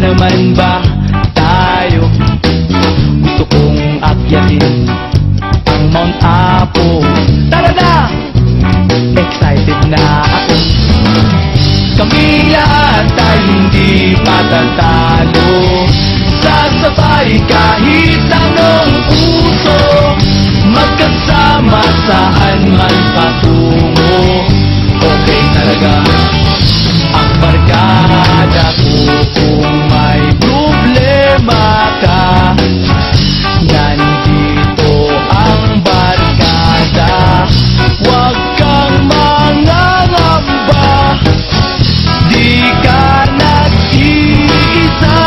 naman ba tayo? Gusto kong akyatin ang Mount Apo. Tara na! Excited na ako. Kami lahat ay hindi patatalo. Sasabay kahit anong uso, magkasama saan man patungo. Okay talaga ang barkada ko. Kung may problema ka, nandito ang barkada. Huwag kang mangangamba, di ka nag-iisa.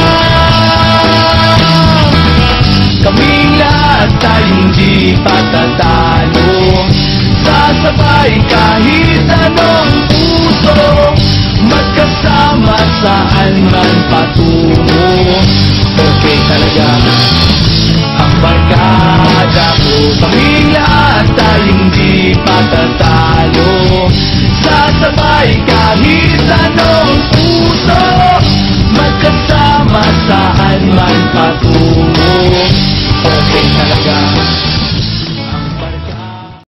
Kaming lahat ay hindi patatalo. Sasabay kahit anong puso, magkasama saan man patungo. Okay talaga ang barkada ko. Kaming lahat ay hindi patatalo. Sasabay